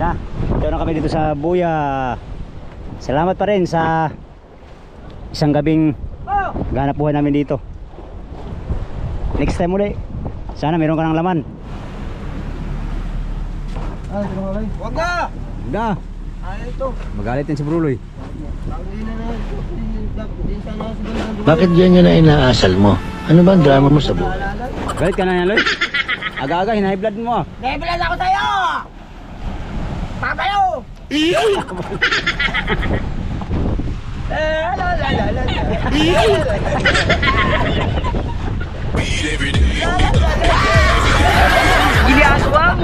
Yan na. Ito na kami dito sa Buya. Salamat pa rin sa isang gabing ganap buhay namin dito. Next time ulit. Sana meron ka ng laman. Ay, wag na! Na. Ay, ito. Magalit din si Bruloy. Bakit yan na inaasal mo? Ano ba ang drama mo sa buhay? Galit ka na yan, Loy? Aga-aga, hinahay blood mo ah. Nebilan ako sa'yo! Papayo! Gini aswang!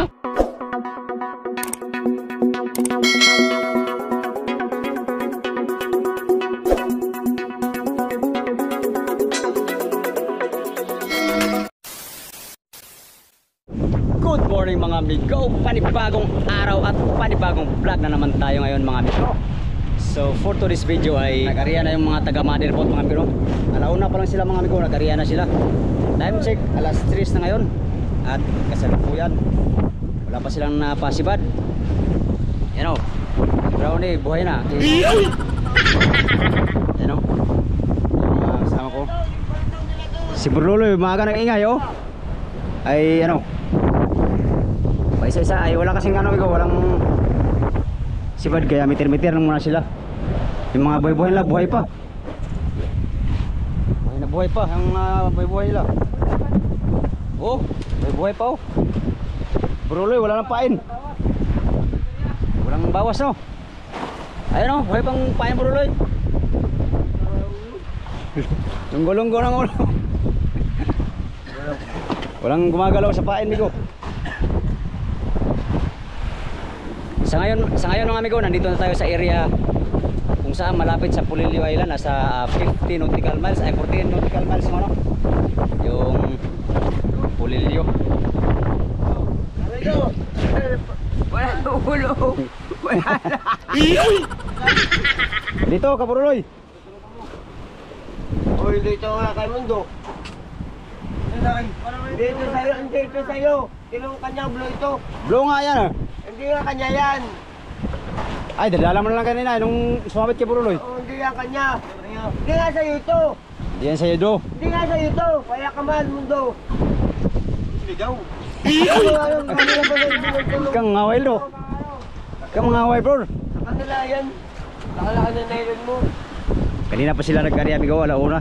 Good morning mga amigo. Panibagong araw at panibagong vlog na naman tayo ngayon mga amigo. So for today's video ay nag-area na yung mga taga Motherboard mga amigo. Alauna pa lang sila mga amigo, nag-area na sila. Time check, alas 3 na ngayon. At kasalukuyan wala pa silang napasibad. Yan o, Brownie buhay na. Yan o, yung kasama ko si Bruloy, maaga nag-ingay o. Ay ano, isa-isa ay wala kasing ano amigo, walang sibad kaya mitir-mitir lang muna sila. Yung mga buhay-buhay nila buhay pa. Buhay na buhay pa ang buhay-buhay nila. Oh, buhay pa oh. Bruloy wala nang pain. Walang bawas no. Ayun oh, buhay pang pain Bruloy. Lunggo-lunggo ng ulo. Walang gumagalaw sa pain amigo. Sa ngayon mga amigo, nandito na tayo sa area kung saan malapit sa Pulilio Island, nasa 50 nautical miles, ay 14 nautical miles ano? Yung Pulilio. Wala ulo! Wala na! Dito, Kapuruloy. Uy, dito nga kay Mundo. Dito sa'yo, dito sa'yo. Tinong kanya blue ito. Blow nga yan ah. Hindi nga kanya yan. Ay, dadala mo na lang kanina nung sumabit kay Puruloy. Oh, hindi nga kanya. Hindi nga sa'yo ito. Hindi yan sa'yo do. Hindi nga sa'yo ito. Kaya ka man, Mundo. Ligaw. Kang ngaway do. Kang ngaway bro. Sa kanila yan. Nakalaki na nylon mo. Kanina pa sila nag-area amigo, wala una.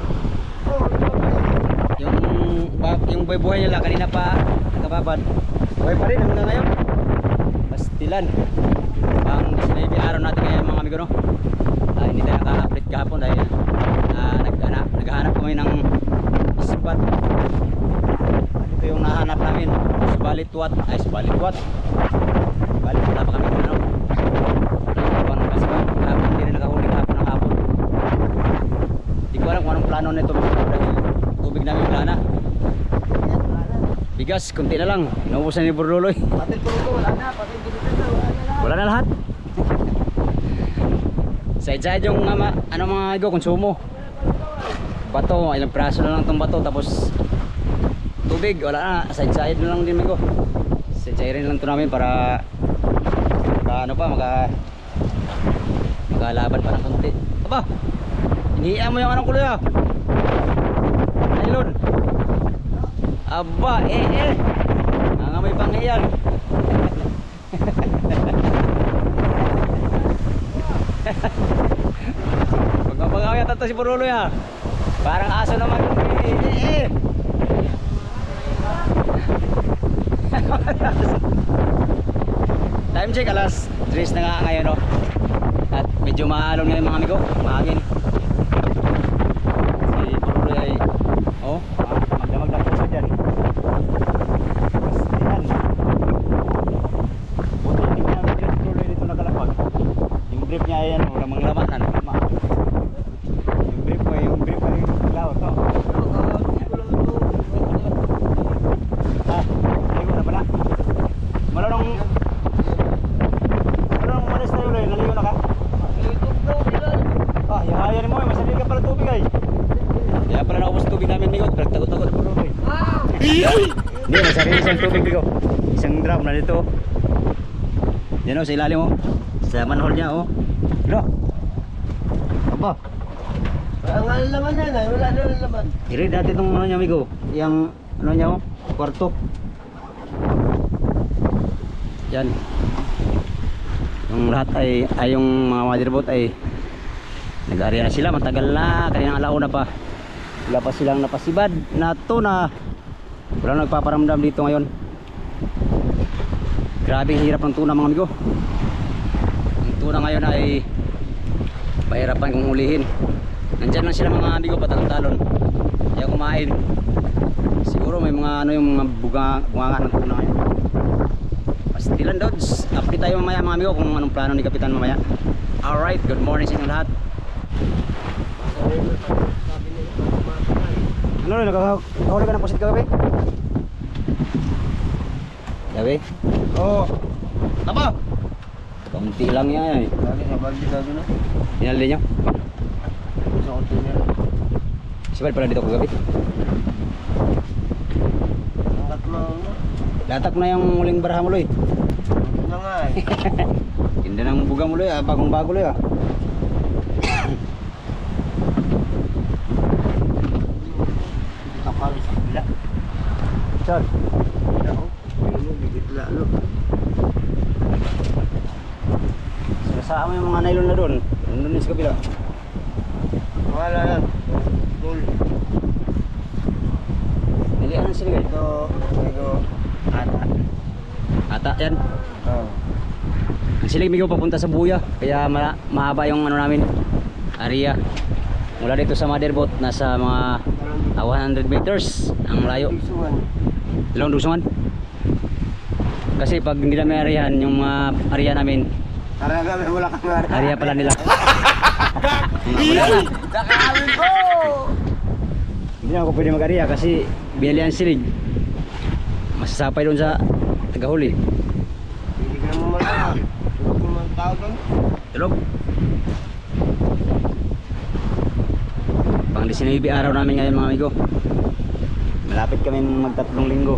Yung buhay nila kanina pa nakababad. Buhay pa rin hanggang ngayon. Pastilan. Ang sinabi araw natin ngayon mga amigo no. Hindi tayo naka-update kahapon dahil naghahanap kami ng spot. Ito yung nahanap namin. Subalitwat. Ay subalitwat. Balik wala pa kami ano. Habang nakasipag. Hindi rin nakahuli kahapon ng hapon. Hindi ko alam kung anong plano nito dahil tubig namin wala na. Bigas, kunti na lang. Inuubusan ni Bruloy. Patil po ito, wala na. Patil po ito, Wala na lahat. Side-side yung ano mga igo, konsumo. Bato, ilang praso na lang itong bato. Tapos tubig, wala na. Side-side na lang din igo. Side-side rin lang ito namin para ano pa, magalaban pa ng kunti. Aba, inihiya mo yung anong kuloy ah. Nylon. Aba, may panghiyan. Magpapagaw yata ito si Bruloy ha. Parang aso naman. Time check, alas 3 na nga ngayon no. At medyo maalon ngayon mga amigo. Mahangin. Si Bruloy ay magdamag lang po sa dyan. Yung brief niya ayan, walang laman ano, yung brief ay laot to. Ay wala pala. Malanong malis tayo ulit, naligo na ka? Yahayan mo, masalit ka pala tubig ay. Kaya pala naubos tubig namin migot, tagot-tagot po rin. Hindi, masarili isang tubig migot. Isang drum na dito. Yan o, sa ilalim o. Sa manhole niya o. Bro. Apa? Ang ano naman yan ay, wala na naman. Iri dati itong ano niya amigo. Yang ano niya o. Kwarto. Yan. Yung lahat ay yung mga motherboard ay nag-area na sila. Matagal na. Kaninang alauna pa. Wala pa silang napasibad na tuna. Walang nagpaparamdam dito ngayon. Grabe hirap ng tuna mga amigo. Ang tuna ngayon ay pahirapan kung ulihin. Nandyan lang sila mga amigo, patalon-talon. Kaya kumain. Siguro may mga ano yung mga bunga ng tuna ngayon. Pastilan Dods. Update tayo mamaya mga amigo kung anong plano ni Kapitan mamaya. Alright, good morning sa inyo lahat. Ano rin, nakahuli ka ng pusit kagabi? Gabi? Oo. Tapa! Kaunti lang yan eh. Lagi sa baldi ka doon. Dinaldi nyo? Sa container. Sibad pala dito kagabi. Angkat mo na. Latak mo na yung muling baraha mo Loy. Ito na nga eh. Hindi nang buga mo Loy ah, bagong bago Loy ah. Kapal sa bila. Saan? Ako. Ano, bigit lalo. Sinasaan mo yung mga nylon na doon. Nandun sa kabila. Wala yan. Cool. Nilihan ang siligay. Ito, ata. Ata yan. Oo. Ang silig migo papunta sa buya. Kaya mahaba yung ano namin. Area. Mula dito sa motherboard nasa mga 100 meters ang layo. Isuan. Dalawang dusungan. Kasi pag hindi namin areahan yung mga area namin, Taraga, may wala kang nga. area pala nila. Wala na. Nakawin ko! Hindi na ako pwede mag-area kasi binalihan silig. Masasapay doon sa tagahuli. Hindi ka naman malaka. Tulog mo mga tao doon. Tulog. Pang 19 araw namin ngayon mga amigo. Malapit kami magtatlong linggo.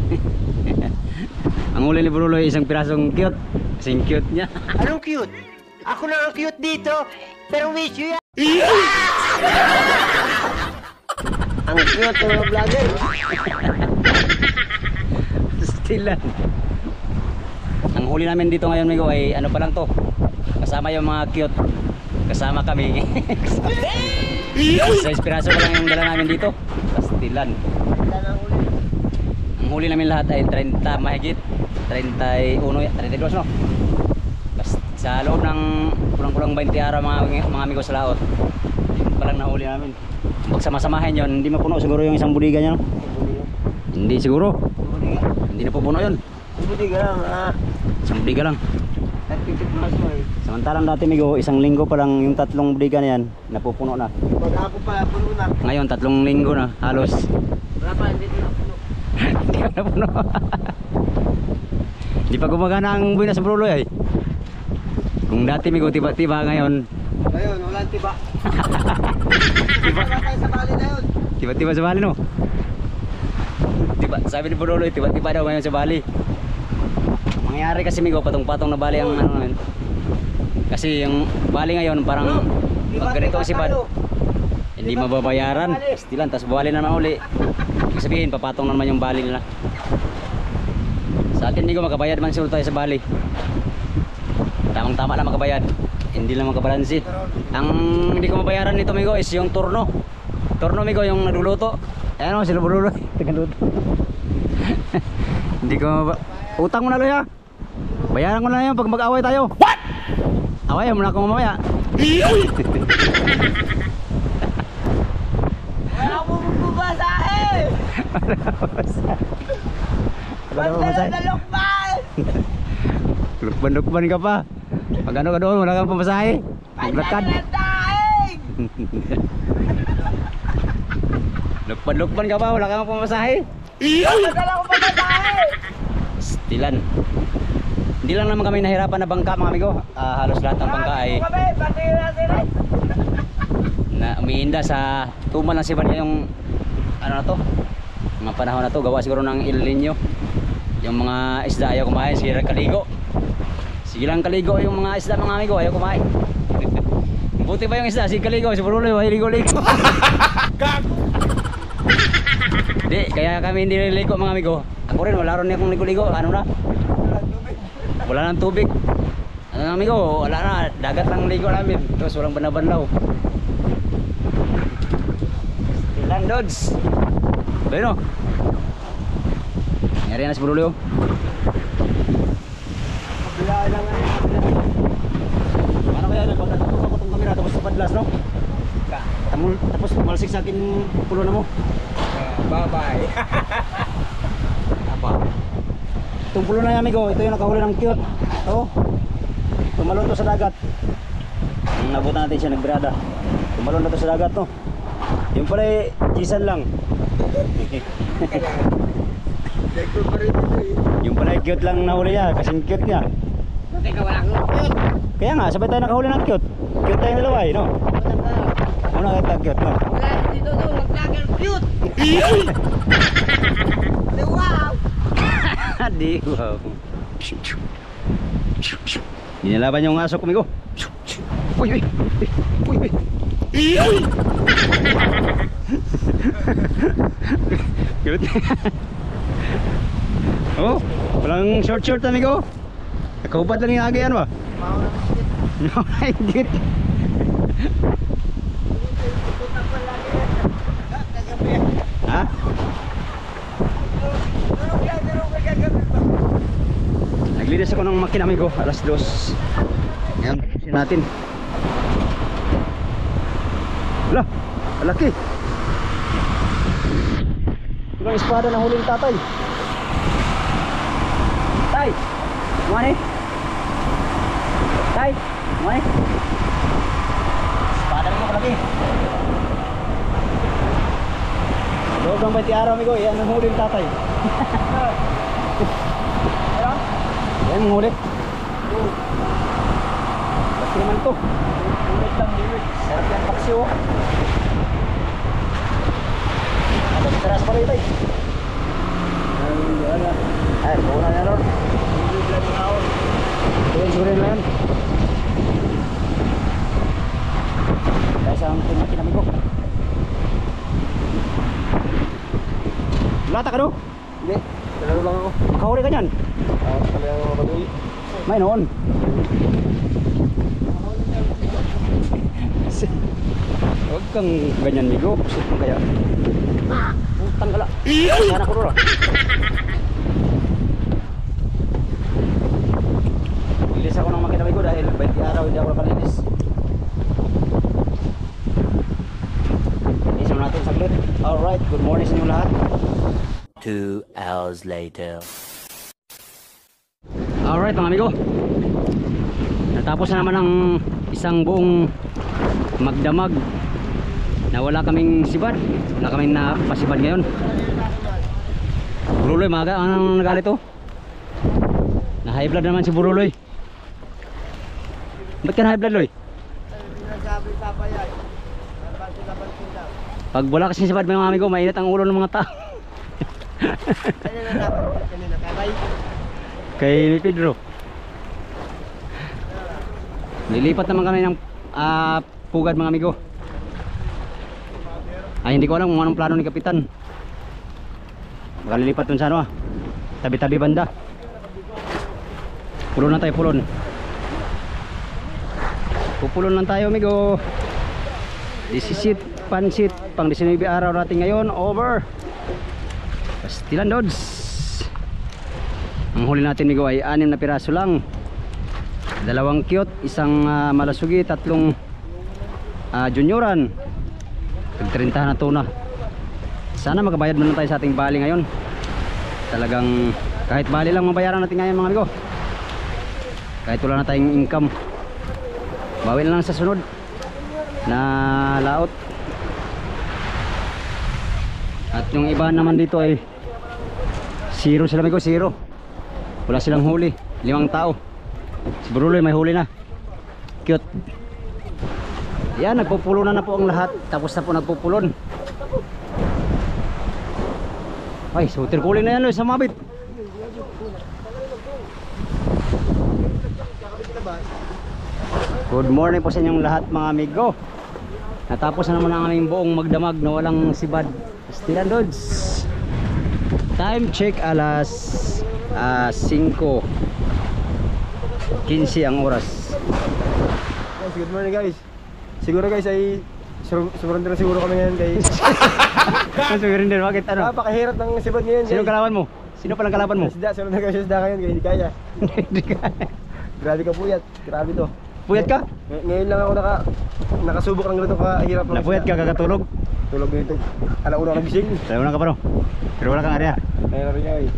Ang huli ni Bruloy isang pirasong cute. Kasing cute niya. Anong cute? Ako na ang cute dito, pero wish you yan. Ang cute ng mga vlogger. Stilan. Ang huli namin dito ngayon amigo ay ano pa lang to. Kasama yung mga cute. Kasama kami. Sa piraso pa lang yung dala namin dito. Pastilan. Ang huli namin lahat ay 30 mahigit. 31, 32 no? Sa loob ng kulang-kulang 20 araw mga amigo sa laot. Yun pa lang nahuli namin. Pag sama-samahin yun, hindi mapuno siguro yung isang budiga niya no? Hindi siguro. Hindi na pupuno yun. Buti ka lang, ha? Isang budiga lang. Nagtitip mas mo eh. Samantalang dati amigo, isang linggo pa lang yung tatlong budiga na yan, napupuno na. Pag ako pala, puno na. Ngayon, 3 linggo na, halos. Wala pa, hindi na puno. Hindi ka napuno. Hindi pa gumagana ang buhay na sa Bruloy ay. Kung dati amigo, tiba-tiba ngayon. Ngayon, walang tiba. Tiba na tayo sa bali na yun. Tiba-tiba sa Bali no? Tiba, sabi ni Bruloy, tiba-tiba daw ngayon sa Bali. Mangyayari kasi amigo, patong-patong na Bali ang ano namin. Kasi yung Bali ngayon parang pag ganito ang sipad, hindi mababayaran. Stilan, tas Bali na naman uli. Ibig sabihin, papatong na naman yung Bali nila. Sa atin amigo, makabayad man siguro tayo sa Bali. Tamang-tama lang makabayad. Hindi lang makabalansi. Ang hindi ko mabayaran nito amigo is yung turno. Turno amigo, yung nagluluto. Ayan o, sila Bruloy. Tagaluto. Hindi ko utang mo na Loy ha. Bayaran ko na yan pag mag-away tayo. What? Away mo na ako mamaya. Wala mo magbabasahe! Wala na pamasahe. Dalokban! Lukban-lukban ka pa. Pag ano ka doon, wala kang pamasahe. Maglakad. daig! Lukban-lukban ka pa, wala kang pamasahe. Wala ko pagbabasahe! Stilan. Hindi lang naman kami nahirapan na bangka mga amigo. Halos lahat ng bangka ay Kami, pati natin eh! na umiinda sa tuman ng siban yung ano na to, mga panahon na to, gawa siguro ng El Nino. Yung mga isda ayaw kumain, si Sige lang kaligo yung mga isda mga amigo, ayaw kumain. Buti pa yung isda, sige kaligo, si Bruloy, ayaw ligo-ligo. Di, kaya kami hindi niligo mga amigo. Ako rin, wala rin akong ligo-ligo, ano na? Wala nang tubig. Ano amigo, wala na, dagat lang ligo namin. Tapos walang banabanlaw. Ilan dods? Bueno. Nangyari na si Bruloy. Kabila lang ano. Ano kaya nagpagkatutok ako itong kamera tapos padlas no? Tapos malsik sa akin pulo na mo. Bye-bye. Apa? Itong pulo na yan amigo, ito yung nakahuli ng cute. Ito. Tumalon to sa dagat. Nabutan natin siya, nagbrada. Tumalon na to sa dagat no. Yung pala eh, chisan lang. Yung pala eh, cute lang nahuli niya, kasing cute niya. Bakit ka walang cute? Kaya nga, sabay tayo nakahuli ng cute. Cute tayong dalawa eh, no? Una kita cute, no? Wala dito doon, mag-vlogger cute! Wow! Di, wow. Nilalaban yung aso kumigo. Uy, uy, uy, uy. Cute. Oh, walang short amigo. Nakahubad lang yung agayan ba? Mahigit. Ha? Naglinis ako ng makina amigo, alas 2. Ngayon, tapusin natin. Wala, malaki. Ilang espada na huling tatay. Tay, kumani. Tay, kumani. Espada naman malaki. Loob ng 20 araw amigo, yan ang huling tatay. Yan ang huli. Laki naman ito. Ulit lang, liwit. Sarap yan paksiw. Ano, teras pa rin tayo. Ay, puna na lor. Surin lang yan. Kaya sa ang timakin namin ko. Lata ka do? Hindi, talaro lang ako. Makahuli ka nyan? Talagang mga baduy. May noon. Huwag kang ganyan migo. Pusit mo kaya. Putang kala. Sana ko doon. Lilis ako ng makina migo dahil 20 araw hindi ako nakalinis. Linis mo natin saglit. Alright, good morning sa inyo lahat. 2 hours later. Alright mga amigo, natapos na naman ang isang buong magdamag na wala kaming sibad, wala kaming napasibad ngayon. Buruloy, maga, anong nagalit to? Na high blood naman si Buruloy. Ba't ka na high blood Loy? Sabi papayay. Bansin daw. Pag wala kasing sibad mga amigo, mainit ang ulo ng mga tao. Kanina dapat, kanina kabay. Kay Pedro. Nilipat naman kami ng pugad mga amigo. Ay hindi ko alam kung anong plano ni Kapitan. Baka lilipat dun sa ano tabi-tabi banda. Pulon na tayo, pulon. Pupulon lang tayo amigo. Disisit, pansit, pang 19 araw natin ngayon. Over. Pastilan dods. Ang huli natin migo ay 6 na piraso lang. 2 cute, isang malasugi, 3 junioran, 30 na tuna. Sana makabayad muna tayo sa ating bali ngayon. Talagang kahit bali lang mabayaran natin ngayon mga amigo. Kahit wala na tayong income, bawi na lang sa sunod na laot. At yung iba naman dito ay zero sila amigo, zero. Wala silang huli, 5 tao. Si Buruloy may huli na. Cute. Yan, nagpupulonan na po ang lahat. Tapos na po nagpupulon. Ay, sutir kulin na yan Loy, sa mabit. Good morning po sa inyong lahat mga amigo. Natapos na naman ang aming buong magdamag na walang sibad. Still and Dudes. Time check alas 5:15 ang oras. Guys, good morning guys. Siguro guys ay surrender siguro kami ngayon guys. Ano rin din, bakit ano? Napakahirap ng sibad ngayon guys. Sino kalaban mo? Sino palang kalaban mo? Isda, surrender guys, isda ngayon guys, hindi kaya. Hindi ka. Grabe ka puyat, grabe to. Puyat ka? Ngayon lang ako nakasubok ng ganito kahirap ng Napuyat ka, kakatulog? Tulog dito. Alauna ako nagising. Alauna ka pa no? Pero wala kang area. Ayun rin guys.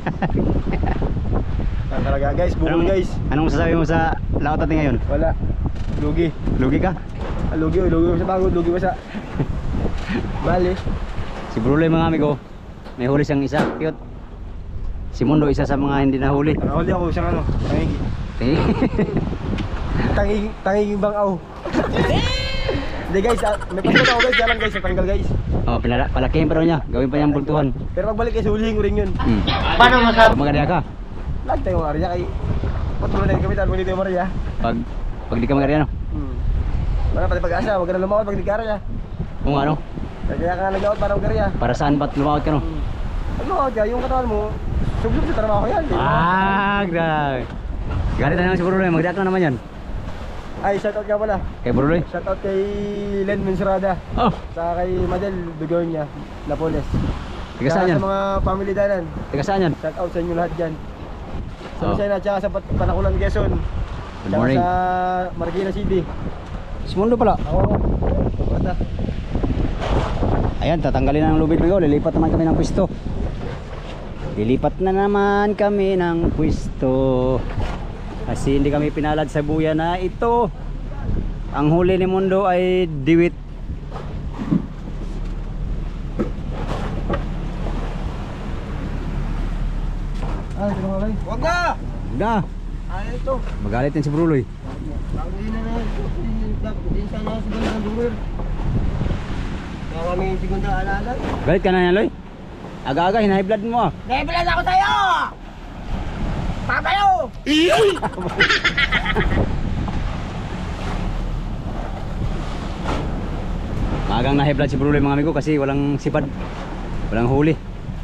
Ang talaga guys, bukol guys. Anong masasabi mo sa laot natin ngayon? Wala. Lugi. Lugi ka? Lugi mo sa pagod, lugi mo sa bali. Si Bruloy mga amigo, may huli siyang isa, cute. Si Mundo isa sa mga hindi nahuli. Nakahuli ako siyang ano, tangiging bangaw. Hindi guys, may pasok ako guys, jalan guys, natanggal guys. Oh, palakihin pa daw niya, gawin pa niyang bultuhan. Pero pagbalik guys, hulihin ko rin yun. Paano masabi? Maganda ka? Lagi tayong Maria kay patulong na kami tayo dito Maria. Pag di ka maganda no? Wala pati pag-asa, wag ka na lumakot pag di ka Maria. Kung ano? Kaya ka nga nag-out para Maria. Para saan ba't lumawat ka no? Ano ka, yung katawan mo, sublog sa trabaho yan. Grabe. Galit na naman si Bruloy, magdiak na naman yan. Ay, shoutout nga pala. Kay Bruloy? Shoutout kay Len Mensurada. Oh! Saka kay Madel Begonia, Napoles. Tiga saan yan? Sa mga family danan. Tiga saan yan? Shoutout sa inyo lahat dyan. Sa Oh. Lucena, tsaka sa Panakulan, Quezon. Good morning. Sa Marikina City. Si Mundo pala. Ako. Bata. Ayan, tatanggalin na ng lubid amigo, lilipat naman kami ng pwesto. Lilipat na naman kami ng pwesto. Kasi hindi kami pinalad sa buya na ito. Ang huli ni Mundo ay diwit. Ay, ito nga lang. Wag na! Da, Ano ito? magalit yan si Bruloy. Hindi na ito. Hindi sana siguro ng duwer. Kaya kami segunda alaala. Galit ka na yan, Loy? Aga-aga, hinahiblad mo ah. Nebelan ako sa'yo! Papayo! Magang nahiblad si Bruloy mga amigo kasi walang sipad. Walang huli.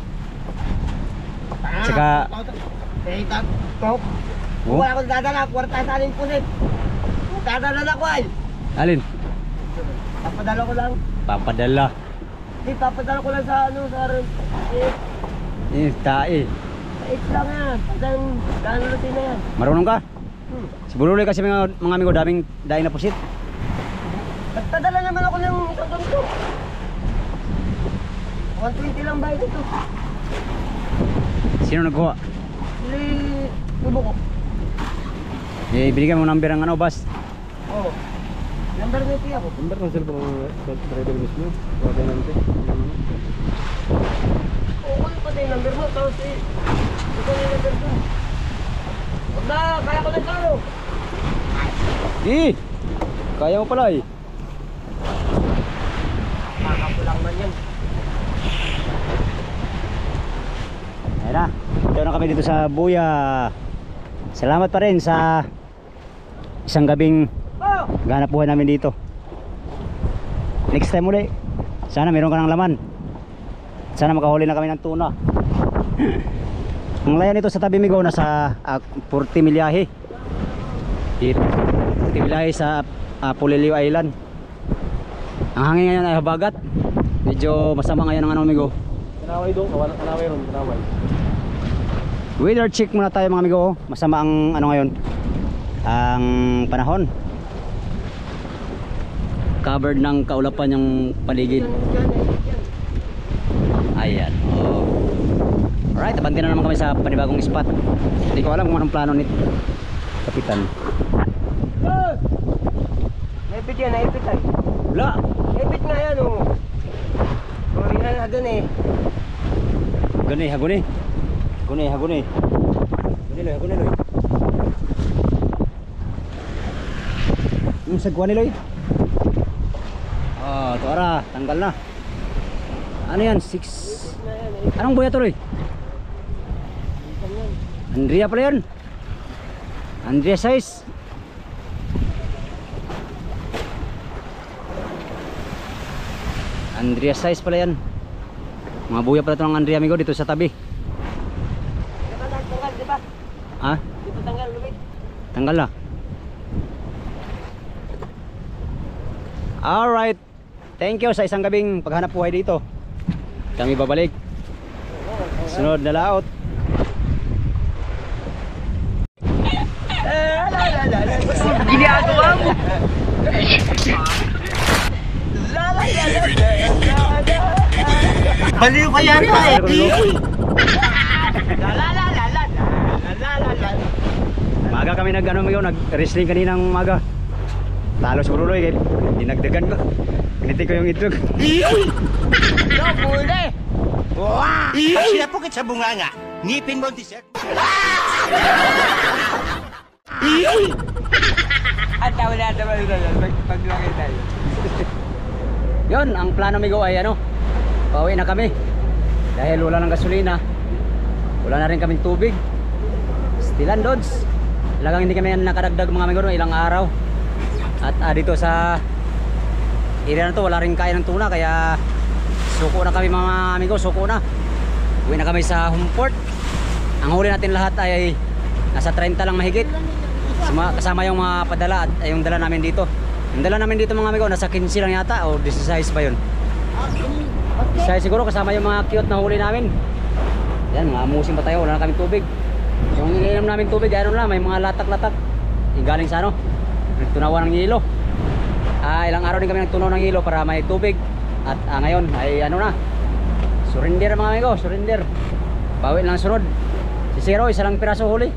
Tsaka, Tok. oh, Wala akong dadala. Kwarta sa aling pusit. Dadala na ko ay. alin? Papadala ko lang. Papadala. Hindi, papadala ko lang sa ano, sa Tae. Sa lang yan. Padang rutin na yan. Marunong ka? Si Bruloy kasi mga amigo daming daing na pusit. Nagpadala naman ako ng isang ganito. 120 lang bayad ito. Sino nagkuha? Tubo ko. Eh, binigyan mo number ng ano, boss. Oo. Number na ito ako. Number ng cellphone ng driver mismo. Wala natin. Oo, ano pa yung number mo? Tapos ito yung number ko. Huwag na, kaya ko na ito. Eh, kaya mo pala eh. Kakapulang man yan. Ayan na, ito na kami dito sa Buya. Salamat pa rin sa isang gabing Oh! ganap buhay namin dito. Next time ulit, sana meron ka ng laman. Sana makahuli na kami ng tuna. Ang layo nito sa tabi migo nasa 40 milyahe. 40 milyahe sa Polilio Island. Ang hangin ngayon ay habagat. Medyo masama ngayon ang ano migo. Kanaway doon, kanaway ron, kanaway. Weather check muna tayo mga amigo. Masama ang ano ngayon, ang panahon. Covered ng kaulapan yung paligid. Ayan. Oh. Alright, abanti na naman kami sa panibagong spot. Hindi ko alam kung anong plano nito Kapitan. Naipit yan, naipit ay. Wala. Naipit nga yan oh. Sorry na nagan eh. Haguni, haguni. Haguni, haguni. Haguni loy, haguni loy. Yung sagwa ni loy. Oh, ito ara, tanggal na. Ano yan? 6. Anong buya to loy? Andrea pala yun. Andrea size. Andrea size pala yan. Mga buya pala ito ng Andrea amigo dito sa tabi. Tanggal, di ba? Ha? Dito tanggal, lumit. Tanggal na. Alright. Thank you sa isang gabing paghanap buhay dito. Kami babalik. Sunod na laot. Ginagawa mo! Baliw ka yata eh! Maga kami nag-wrestling kaninang umaga. Talo si Bruloy kaya dinagdagan ko. Piniti ko yung itlog. Pag sinapukit sa bunganga, ngipin mo ang dessert. At wala naman paglaki tayo. Yon, ang plano amigo ay ano, pauwi na kami. Dahil wala ng gasolina. Wala na rin kaming tubig. Stilan Dodds. Talagang hindi kami nakadagdag mga amigo no, ilang araw. At dito sa area na to wala rin kaya ng tuna kaya suko na kami mga amigo, suko na. Uwi na kami sa Homeport. Ang huli natin lahat ay nasa 30 lang mahigit. Kasama yung mga padala at yung dala namin dito. Yung dala namin dito mga amigo nasa 15 lang yata o 16 ba yun? 16 siguro kasama yung mga cute na huli namin. Yan, mga amusin pa tayo, wala na kaming tubig. Yung iniinom namin tubig, ano na, may mga latak-latak. Galing sa ano, nagtunawan ng hilo. Ilang araw din kami nagtunaw ng hilo para may tubig. At ngayon ay ano na, surrender mga amigo, surrender. Bawi lang sunod. Si Zero, isa lang piraso huli.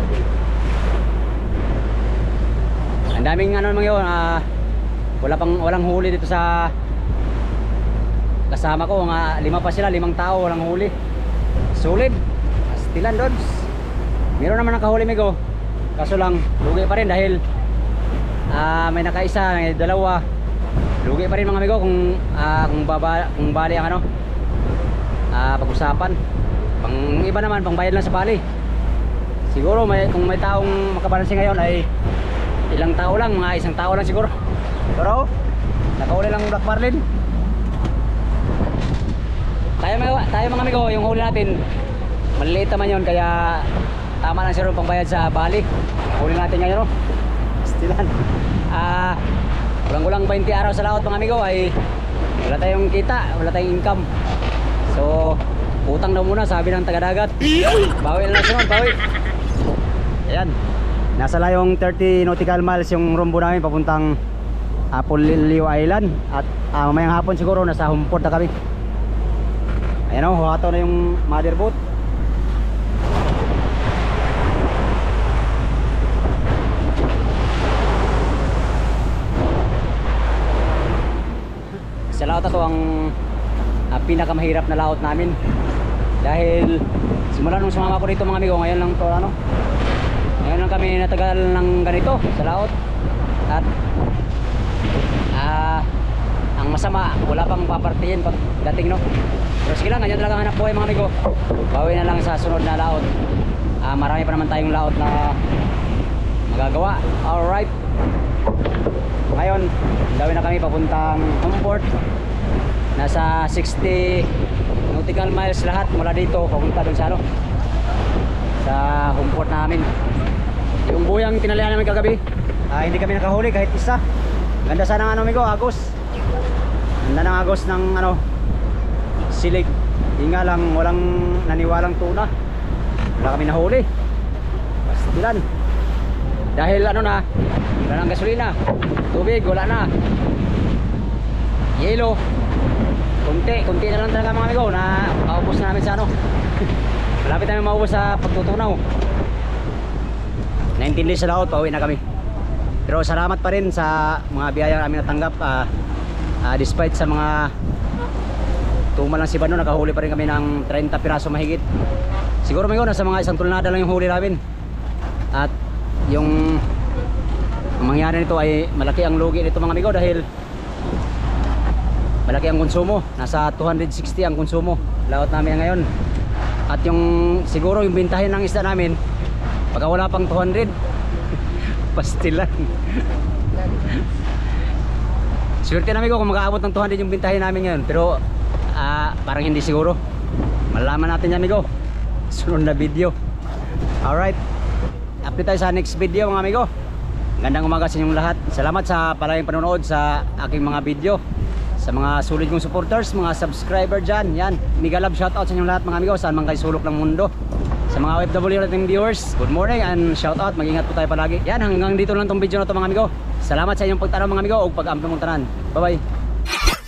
Ang daming ano mga yun, walang huli dito sa kasama ko. 5 pa sila, 5 tao walang huli. Solid. Stilan Dodds. Meron naman nakahuli amigo. Kaso lang lugi pa rin dahil may nakaisa, may 2. Lugi pa rin mga amigo kung bali ang ano pag-usapan. Pang iba naman pang bayad lang sa bali. Siguro kung may taong makabalanse ngayon ay ilang tao lang, mga 1 tao lang siguro. Pero nakahuli lang Black Marlin. Tayo mga amigo, yung huli natin maliliit naman yun kaya tama lang siguro pang bayad sa bali. Huli natin ngayon no. Stilan. Kulang-kulang 20 araw sa laot mga amigo ay wala tayong kita, wala tayong income. So utang daw muna sabi ng taga-dagat. Bawi na lang sunod, bawi. Ayan, nasa layong 30 nautical miles yung rumbo namin papuntang Polilio Island. At mamayang hapon siguro nasa Homeport na kami. Ayan o, huwato na yung mother boat. Sa laot na to ang pinakamahirap na laot namin. Dahil simula nung sumama ko dito mga amigo, ngayon lang to ano. Ngayon lang kami natagal ng ganito sa laot. At ang masama, wala pang papartihin pag dating no. Pero sige lang, ganyan talaga hanap buhay mga amigo. Bawi na lang sa sunod na laot. Marami pa naman tayong laot na magagawa. Alright. Ngayon, dawin na kami papuntang Homeport. Nasa 60 nautical miles lahat mula dito papunta dun sa ano, sa Homeport namin. Yung buyang tinalihan namin kagabi, hindi kami nakahuli kahit isa. Ganda sana ng ano amigo, agos. Ganda ng agos ng ano, silig. Hinga lang, walang naniwalang tuna. Wala kami nahuli. Pastilan. Dahil ano na, wala nang gasolina. Tubig, wala na. Yelo. Kunti na lang talaga mga amigo na maubos na namin sa ano. Malapit namin maubos sa pagtutunaw. 19 days sa laot, pauwi na kami. Pero salamat pa rin sa mga biyaya namin natanggap. Despite sa mga tumal lang si Bano, nakahuli pa rin kami ng 30 piraso mahigit. Siguro amigo, nasa mga 1 tonelada lang yung huli namin. At yung mangyari nito ay malaki ang lugi nito mga amigo dahil malaki ang konsumo. Nasa 260 ang konsumo laot namin ngayon. At yung siguro yung bintahin ng isda namin pagka wala pang 200 pastilan. Swerte na amigo kung makaabot ng 200 yung bintahin namin ngayon. Pero parang hindi siguro. Malaman natin yan amigo. Sunod na video. Alright. Update tayo sa next video mga amigo. Gandang umaga sa inyong lahat. Salamat sa palaging panonood sa aking mga video. Sa mga sulit kong supporters, mga subscriber dyan. Yan, mega love shoutout sa inyong lahat mga amigo. Saan man kayo sulok ng mundo. Sa mga OFW nating viewers, good morning and shoutout. Mag-ingat po tayo palagi. Yan, hanggang dito lang tong video na to mga amigo. Salamat sa inyong pagtanaw mga amigo o pag-amping mong tanan. Bye bye.